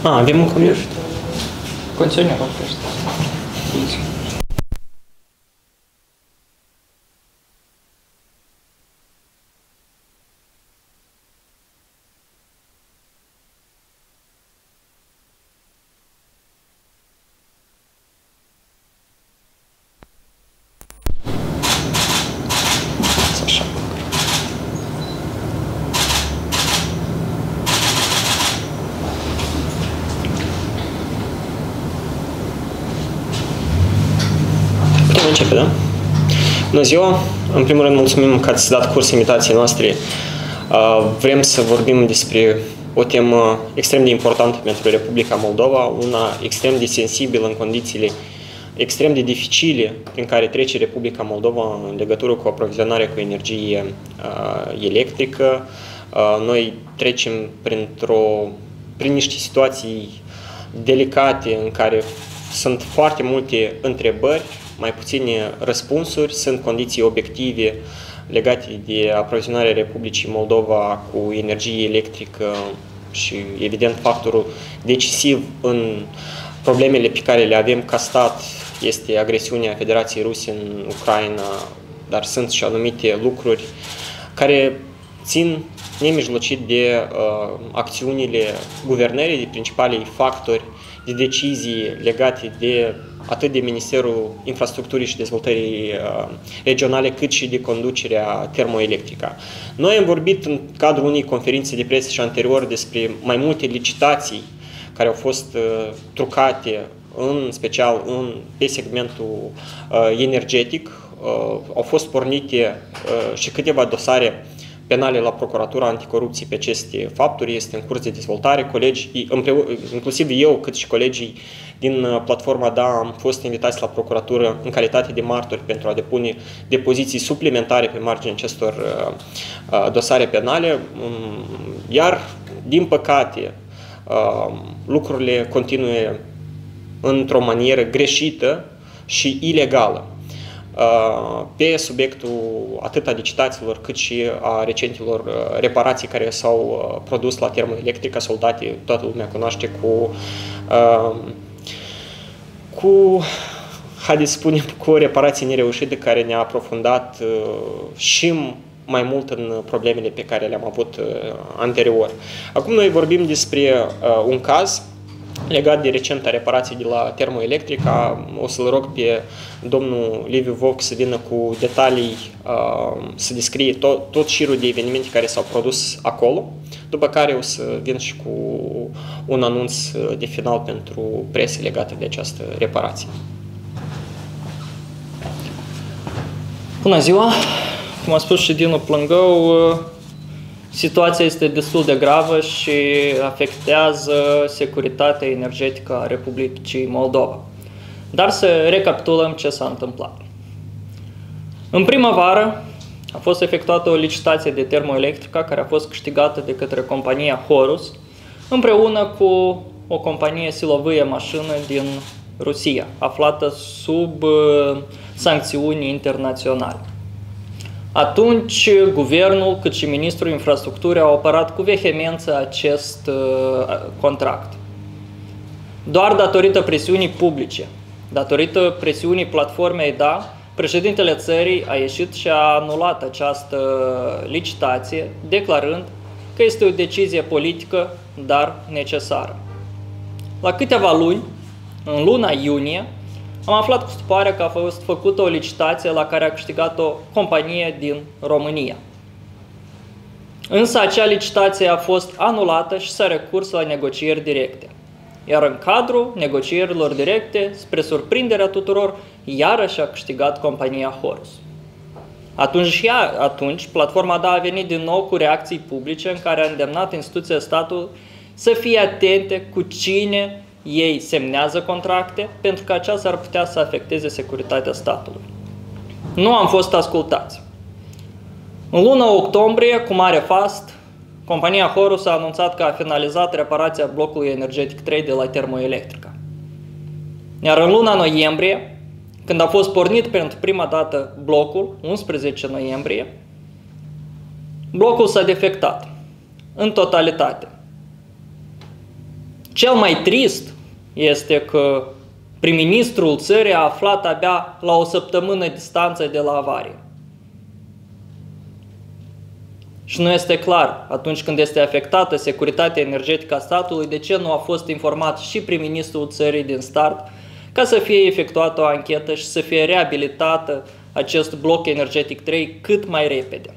Avem un comitet. Continuăm. Putem începe, da? Bună ziua! În primul rând, mulțumim că ați dat curs invitației noastre. Vrem să vorbim despre o temă extrem de importantă pentru Republica Moldova, una extrem de sensibilă în condițiile extrem de dificile prin care trece Republica Moldova în legătură cu aprovizionarea cu energie electrică. Noi trecem prin niște situații delicate în care sunt foarte multe întrebări, mai puține răspunsuri, sunt condiții obiective legate de aprovizionarea Republicii Moldova cu energie electrică și, evident, factorul decisiv în problemele pe care le avem ca stat este agresiunea Federației Ruse în Ucraina, dar sunt și anumite lucruri care țin nemijlocit de acțiunile guvernării, de principalii factori, de decizii legate de atât de Ministerul Infrastructurii și Dezvoltării Regionale, cât și de conducerea termoelectrică. Noi am vorbit în cadrul unei conferințe de presă și anterior despre mai multe licitații care au fost trucate, în special pe segmentul energetic. Au fost pornite și câteva dosare penale la Procuratura Anticorupție pe aceste fapturi, este în curs de dezvoltare. Colegii, inclusiv eu, cât și colegii din platforma DA, am fost invitați la Procuratură în calitate de martori pentru a depune depoziții suplimentare pe marginea acestor dosare penale, iar, din păcate, lucrurile continuă într-o manieră greșită și ilegală pe subiectul atât a licitațiilor cât și a recentelor reparații care s-au produs la termoelectrică, soldate, toată lumea cunoaște haideți să spunem, cu o reparație nereușită care ne-a aprofundat și mai mult în problemele pe care le-am avut anterior. Acum noi vorbim despre un caz legat de recenta reparație de la termoelectrica. O să-l rog pe domnul Liviu Voc să vină cu detalii, să descrie tot șirul de evenimente care s-au produs acolo, după care o să vin și cu un anunț de final pentru presă legată de această reparație. Bună ziua! Cum a spus și Dinu Plângău, situația este destul de gravă și afectează securitatea energetică a Republicii Moldova. Dar să recapitulăm ce s-a întâmplat. În primăvară a fost efectuată o licitație de termoelectrică care a fost câștigată de către compania Horus împreună cu o companie silovâie mașină din Rusia, aflată sub sancțiuni internaționale. Atunci, guvernul, cât și ministrul infrastructurii au apărat cu vehemență acest contract. Doar datorită presiunii publice, datorită presiunii platformei DA, președintele țării a ieșit și a anulat această licitație, declarând că este o decizie politică, dar necesară. La câteva luni, în luna iunie, am aflat cu stupoare că a fost făcută o licitație la care a câștigat o companie din România. Însă acea licitație a fost anulată și s-a recurs la negocieri directe. Iar în cadrul negocierilor directe, spre surprinderea tuturor, iarăși a câștigat compania Horus. Atunci, platforma DA a venit din nou cu reacții publice în care a îndemnat instituțiile statului să fie atente cu cine ei semnează contracte, pentru că aceasta ar putea să afecteze securitatea statului. Nu am fost ascultați. În luna octombrie, cu mare fast, compania Horus a anunțat că a finalizat reparația blocului energetic 3 de la termoelectrica. Iar în luna noiembrie, când a fost pornit pentru prima dată blocul, 11 noiembrie, blocul s-a defectat în totalitate. Cel mai trist este că prim-ministrul țării a aflat abia la o săptămână distanță de la avarie. Și nu este clar, atunci când este afectată securitatea energetică a statului, de ce nu a fost informat și prim-ministrul țării din start ca să fie efectuată o anchetă și să fie reabilitată acest bloc energetic 3 cât mai repede.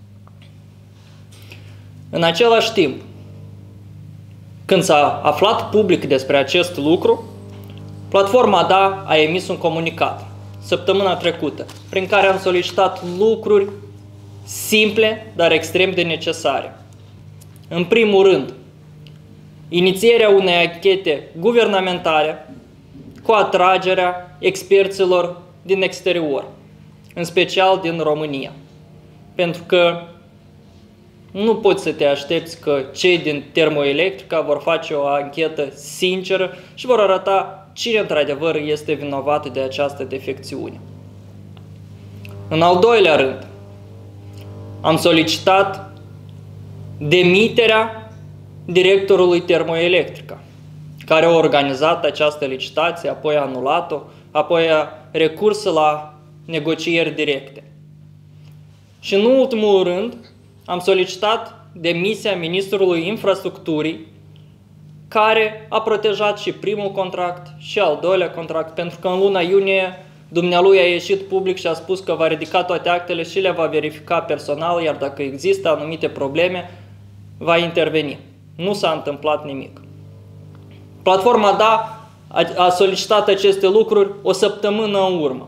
În același timp, când s-a aflat public despre acest lucru, platforma DA a emis un comunicat săptămâna trecută, prin care am solicitat lucruri simple, dar extrem de necesare. În primul rând, inițierea unei anchete guvernamentale cu atragerea experților din exterior, în special din România. Pentru că nu poți să te aștepți că cei din Termoelectrica vor face o anchetă sinceră și vor arăta cine într-adevăr este vinovat de această defecțiune. În al doilea rând, am solicitat demiterea directorului Termoelectrica, care a organizat această licitație, apoi a anulat-o, apoi a recurs la negocieri directe. Și în ultimul rând, am solicitat demisia ministrului infrastructurii, care a protejat și primul contract și al doilea contract, pentru că în luna iunie dumnealui a ieșit public și a spus că va ridica toate actele și le va verifica personal, iar dacă există anumite probleme, va interveni. Nu s-a întâmplat nimic. Platforma DA a solicitat aceste lucruri o săptămână în urmă.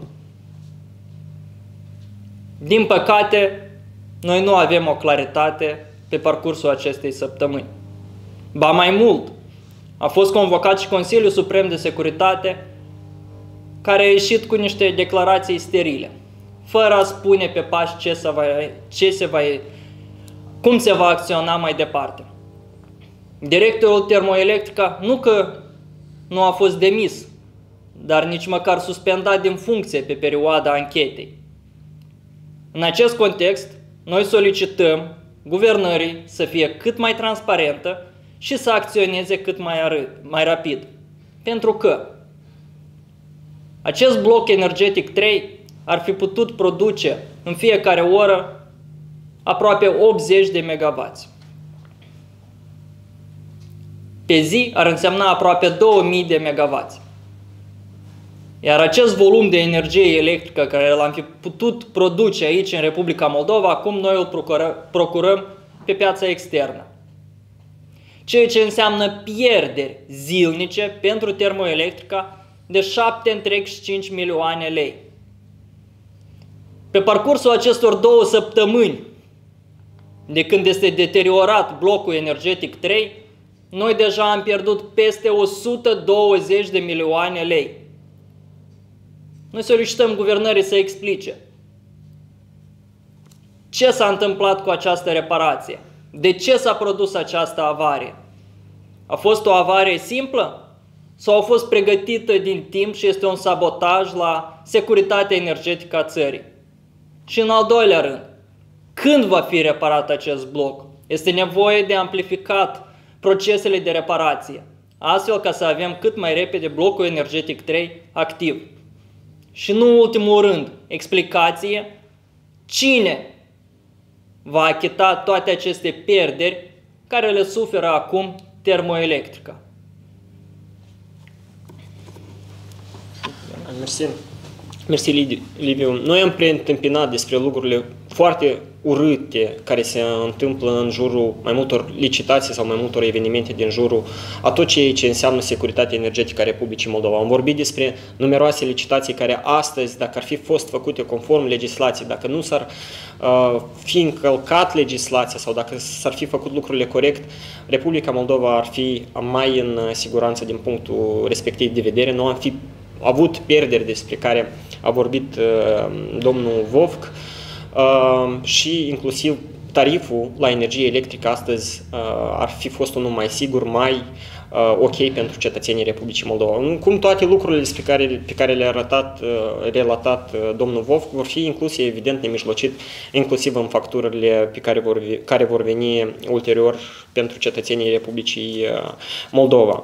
Din păcate, noi nu avem o claritate pe parcursul acestei săptămâni. Ba mai mult, a fost convocat și Consiliul Suprem de Securitate, care a ieșit cu niște declarații sterile, fără a spune pe pași cum se va acționa mai departe. Directorul Termoelectrica nu că nu a fost demis, dar nici măcar suspendat din funcție pe perioada anchetei. În acest context, noi solicităm guvernării să fie cât mai transparentă și să acționeze cât mai rapid. Pentru că acest bloc energetic 3 ar fi putut produce în fiecare oră aproape 80 de megawatts. Pe zi ar însemna aproape 2000 de megawatts. Iar acest volum de energie electrică care l-am fi putut produce aici în Republica Moldova, acum noi îl procurăm pe piața externă. Ceea ce înseamnă pierderi zilnice pentru Termoelectrica de 7,5 milioane lei. Pe parcursul acestor 2 săptămâni, de când este deteriorat blocul energetic 3, noi deja am pierdut peste 120 de milioane lei. Noi solicităm guvernării să explice ce s-a întâmplat cu această reparație, de ce s-a produs această avarie. A fost o avarie simplă sau a fost pregătită din timp și este un sabotaj la securitatea energetică a țării? Și în al doilea rând, când va fi reparat acest bloc? Este nevoie de amplificat procesele de reparație, astfel ca să avem cât mai repede blocul energetic 3 activ. Și nu în ultimul rând, explicație, cine va achita toate aceste pierderi care le suferă acum Termoelectrica. Mersi, Liviu. Noi am preîntâmpinat despre lucrurile foarte urâte care se întâmplă în jurul mai multor licitații sau mai multor evenimente din jurul a tot ceea ce înseamnă securitatea energetică a Republicii Moldova. Am vorbit despre numeroase licitații care astăzi, dacă ar fi fost făcute conform legislației, dacă nu s-ar fi încălcat legislația sau dacă s-ar fi făcut lucrurile corect, Republica Moldova ar fi mai în siguranță din punctul respectiv de vedere. Nu am fi avut pierderi despre care a vorbit domnul Vovc și inclusiv tariful la energie electrică astăzi ar fi fost unul mai sigur, mai ok pentru cetățenii Republicii Moldova. Cum toate lucrurile pe care le-a relatat domnul Vov vor fi incluse, evident, nemijlocit, inclusiv în facturile care vor veni ulterior pentru cetățenii Republicii Moldova.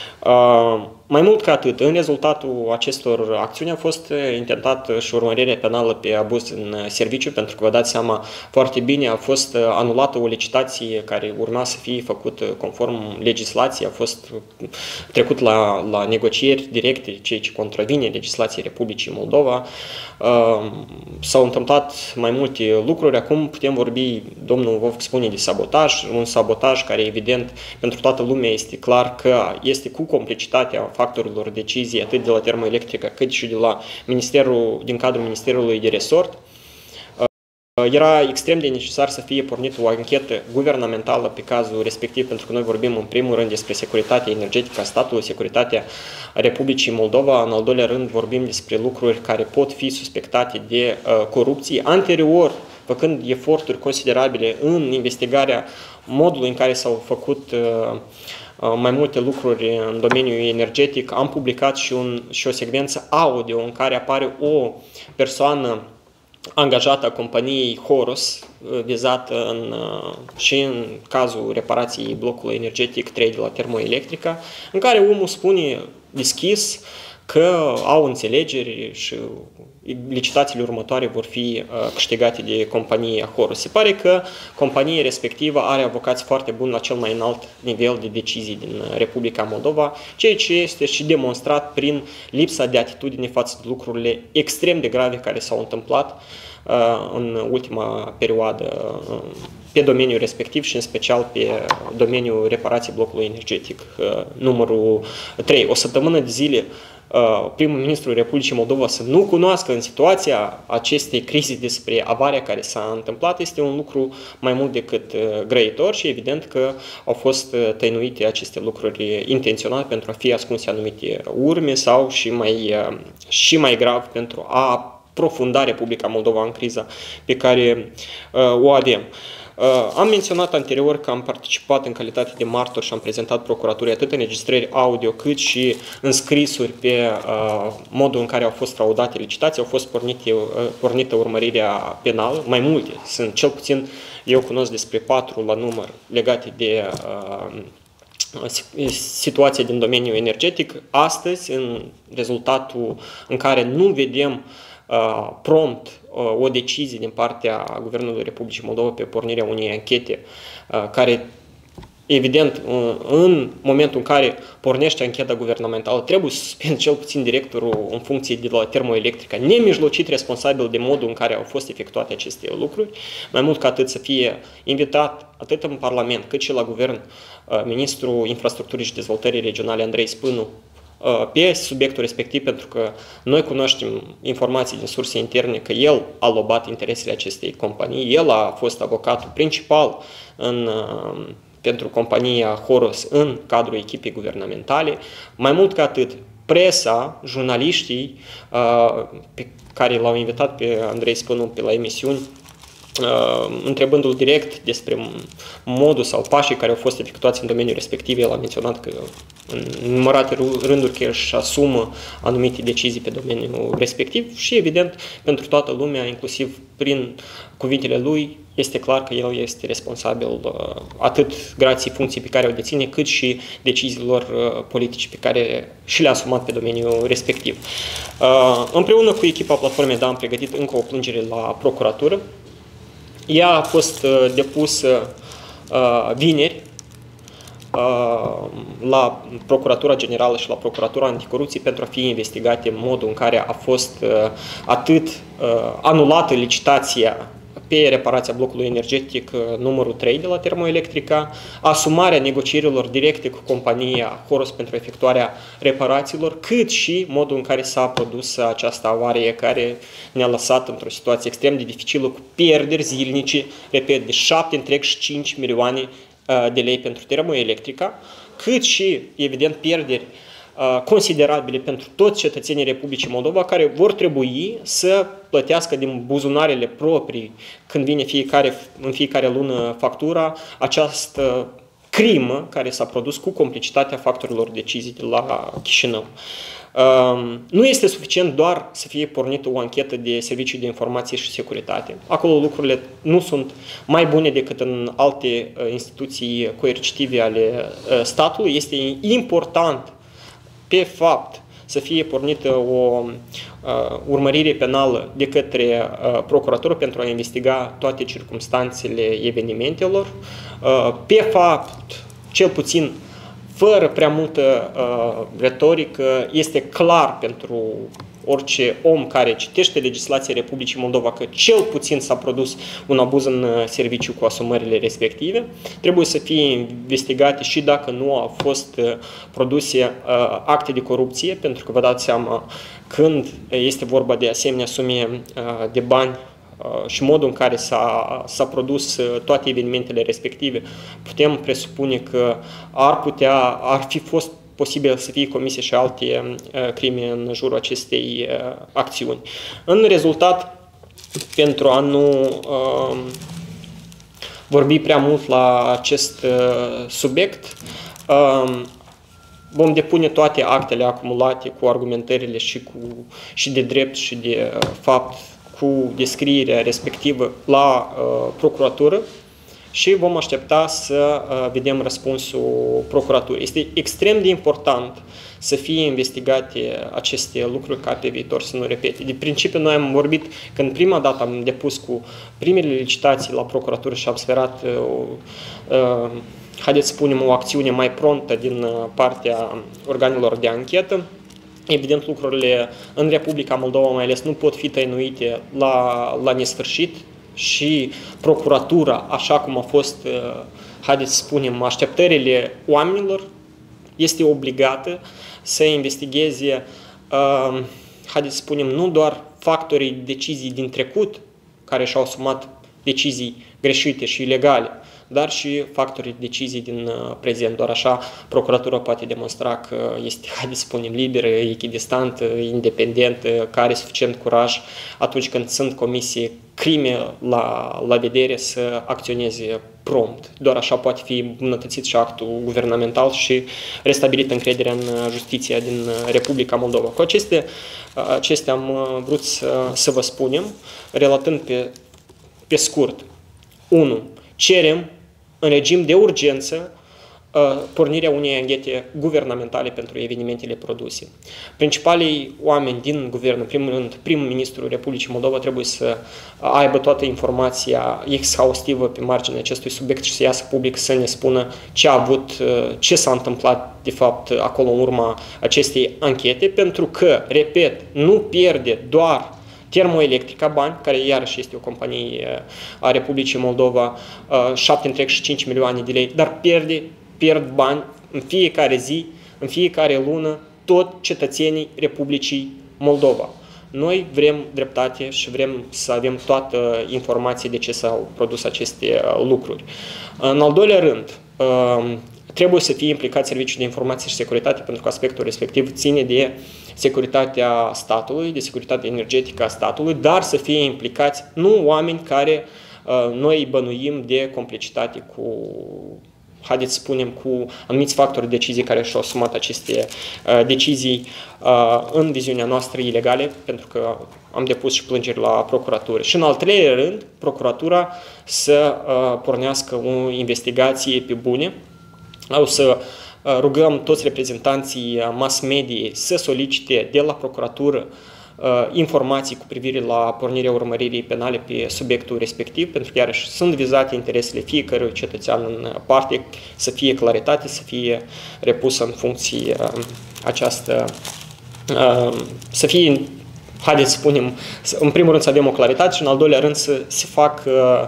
Mai mult ca atât, în rezultatul acestor acțiuni a fost intentată și urmărirea penală pe abuz în serviciu, pentru că vă dați seama foarte bine, a fost anulată o licitație care urma să fie făcută conform legislației, a fost trecut la negocieri directe, ceea ce contravine legislației Republicii Moldova. S-au întâmplat mai multe lucruri, acum putem vorbi, domnul Vovc spune de sabotaj, un sabotaj care evident pentru toată lumea este clar că este cu complicitatea factorilor decizii atât de la Termoelectrica cât și de la din cadrul Ministerului de Resort. Era extrem de necesar să fie pornită o anchetă guvernamentală pe cazul respectiv, pentru că noi vorbim în primul rând despre securitatea energetică a statului, securitatea Republicii Moldova, în al doilea rând vorbim despre lucruri care pot fi suspectate de corupție. Anterior, făcând eforturi considerabile în investigarea modului în care s-au făcut mai multe lucruri în domeniul energetic, am publicat și o secvență audio în care apare o persoană angajată a companiei Horus, vizată și în cazul reparației blocului energetic 3 de la Termoelectrica, în care omul spune deschis că au înțelegeri și licitațiile următoare vor fi câștigate de compania Horus. Se pare că compania respectivă are avocați foarte buni la cel mai înalt nivel de decizii din Republica Moldova, ceea ce este și demonstrat prin lipsa de atitudine față de lucrurile extrem de grave care s-au întâmplat în ultima perioadă pe domeniul respectiv și în special pe domeniul reparației blocului energetic numărul 3. O săptămână de zile primul ministru Republicii Moldova să nu cunoască în situația acestei crize despre avaria care s-a întâmplat este un lucru mai mult decât grăitor și evident că au fost tăinuite aceste lucruri intenționat pentru a fi ascunse anumite urme sau și mai grav pentru a profunda Republica Moldova în criza pe care o avem. Am menționat anterior că am participat în calitate de martor și am prezentat procuraturii atât înregistrări audio cât și în scrisuri pe modul în care au fost fraudate licitații, au fost pornită urmărirea penală, mai multe, sunt cel puțin, eu cunosc despre 4 la număr legate de situația din domeniul energetic. Astăzi, în rezultatul în care nu vedem prompt o decizie din partea Guvernului Republicii Moldova pe pornirea unei anchete care, evident, în momentul în care pornește ancheta guvernamentală, trebuie să suspend cel puțin directorul în funcție de la Termoelectrica, nemijlocit responsabil de modul în care au fost efectuate aceste lucruri, mai mult ca atât să fie invitat atât în Parlament cât și la Guvern ministrul Infrastructurii și Dezvoltării Regionale Andrei Spânu pe subiectul respectiv, pentru că noi cunoaștem informații din surse interne că el a lobat interesele acestei companii, el a fost avocatul principal pentru compania Horus în cadrul echipei guvernamentale. Mai mult ca atât, presa, jurnaliștii pe care l-au invitat pe Andrei Spânu pe la emisiuni, întrebându-l direct despre modul sau pașii care au fost efectuați în domeniul respectiv, el a menționat că în numărate rânduri că își asumă anumite decizii pe domeniul respectiv și evident pentru toată lumea, inclusiv prin cuvintele lui, este clar că el este responsabil atât grație funcției pe care o deține, cât și deciziilor politice pe care și le-a asumat pe domeniul respectiv. Împreună cu echipa Platformei Da am pregătit încă o plângere la procuratură. Ea a fost depusă vineri la Procuratura Generală și la Procuratura Anticorupție pentru a fi investigate modul în care a fost atât anulată licitația pe reparația blocului energetic numărul 3 de la Termoelectrica, asumarea negocierilor directe cu compania Horus pentru efectuarea reparațiilor, cât și modul în care s-a produs această avarie care ne-a lăsat într-o situație extrem de dificilă cu pierderi zilnice, repet, de 7,5 milioane de lei pentru Termoelectrica, cât și, evident, pierderi considerabile pentru toți cetățenii Republicii Moldova care vor trebui să plătească din buzunarele proprii când vine în fiecare lună factura această crimă care s-a produs cu complicitatea factorilor decizii de la Chișinău. Nu este suficient doar să fie pornită o anchetă de servicii de informație și securitate. Acolo lucrurile nu sunt mai bune decât în alte instituții coercitive ale statului. Este important pe fapt să fie pornită o urmărire penală de către procuratură pentru a investiga toate circumstanțele evenimentelor. Pe fapt, cel puțin fără prea multă retorică, este clar pentru orice om care citește legislația Republicii Moldova că cel puțin s-a produs un abuz în serviciu cu asumările respective. Trebuie să fie investigate și dacă nu au fost produse acte de corupție, pentru că vă dați seama când este vorba de asemenea sume de bani și modul în care s-a produs toate evenimentele respective, putem presupune că ar fi fost posibil să fie comise și alte crime în jurul acestei acțiuni. În rezultat, pentru a nu vorbi prea mult la acest subiect, vom depune toate actele acumulate cu argumentările și de drept și de fapt cu descrierea respectivă la procuratură și vom aștepta să vedem răspunsul procuraturii. Este extrem de important să fie investigate aceste lucruri ca pe viitor să nu repete. De principiu, noi am vorbit, când prima dată am depus cu primele licitații la procuratură și am sperat, haideți să spunem, o acțiune mai promptă din partea organelor de anchetă. Evident, lucrurile în Republica Moldova, mai ales, nu pot fi tăinuite la nesfârșit și procuratura, așa cum a fost, haideți să spunem, așteptările oamenilor, este obligată să investigheze, haideți să spunem, nu doar factorii decizii din trecut, care și-au asumat decizii greșite și ilegale, dar și factorii decizii din prezent. Doar așa procuratura poate demonstra că este, haideți să spunem, liberă, echidistantă, independentă, că are suficient curaj atunci când sunt comise crime la vedere să acționeze prompt. Doar așa poate fi îmbunătățit și actul guvernamental și restabilit încrederea în justiția din Republica Moldova. Cu acestea am vrut să vă spunem, relatând pe scurt. 1. Cerem în regim de urgență pornirea unei anchete guvernamentale pentru evenimentele produse. Principalii oameni din guvern, în primul rând, primul ministru Republicii Moldova, trebuie să aibă toată informația exhaustivă pe marginea acestui subiect și să iasă public să ne spună ce s-a întâmplat de fapt acolo în urma acestei anchete, pentru că, repet, nu pierde doar Termoelectrica bani, care iarăși este o companie a Republicii Moldova, 7,5 milioane de lei, dar pierd bani în fiecare zi, în fiecare lună, tot cetățenii Republicii Moldova. Noi vrem dreptate și vrem să avem toată informația de ce s-au produs aceste lucruri. În al doilea rând, trebuie să fie implicat Serviciul de Informație și Securitate, pentru că aspectul respectiv ține de securitatea statului, de securitatea energetică a statului, dar să fie implicați nu oameni care noi îi bănuim de complicitate cu, haideți să spunem, cu anumiți factori de decizii care și-au asumat aceste decizii în viziunea noastră ilegale, pentru că am depus și plângeri la procuratură. Și în al treilea rând, procuratura să pornească o investigație pe bune. O să rugăm toți reprezentanții mass media să solicite de la procuratură informații cu privire la pornirea urmăririi penale pe subiectul respectiv, pentru că iarăși sunt vizate interesele fiecărui cetățean în parte, să fie claritate, să fie repusă în funcție această, să fie, haideți să spunem, în primul rând să avem o claritate și în al doilea rând să se fac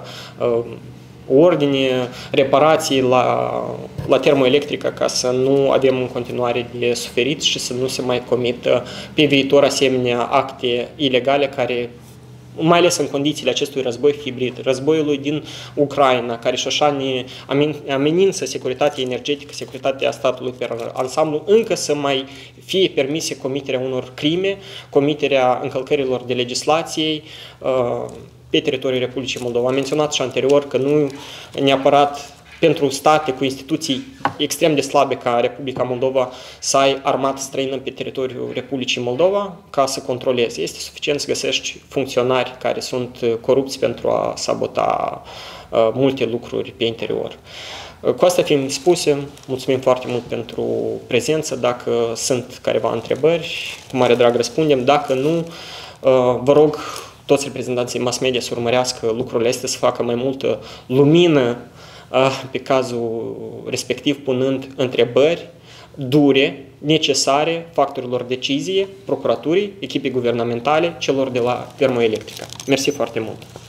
ordine, reparații la termoelectrică ca să nu avem în continuare de suferit și să nu se mai comită pe viitor asemenea acte ilegale care mai ales în condițiile acestui război hibrid, războiului din Ucraina, care și așa ne amenință securitatea energetică, securitatea statului pe ansamblu, încă să mai fie permise comiterea unor crime, comiterea încălcărilor de legislației pe teritoriul Republicii Moldova. Am menționat și anterior că nu neapărat pentru state cu instituții extrem de slabe ca Republica Moldova să ai armată străină pe teritoriul Republicii Moldova ca să controleze. Este suficient să găsești funcționari care sunt corupți pentru a sabota multe lucruri pe interior. Cu asta fiind spuse, mulțumim foarte mult pentru prezență. Dacă sunt careva întrebări, cu mare drag răspundem. Dacă nu, vă rog toți reprezentanții mass media să urmărească lucrurile astea, să facă mai multă lumină pe cazul respectiv, punând întrebări dure, necesare factorilor decizie, procuraturii, echipei guvernamentale, celor de la termoelectrică. Mersi foarte mult!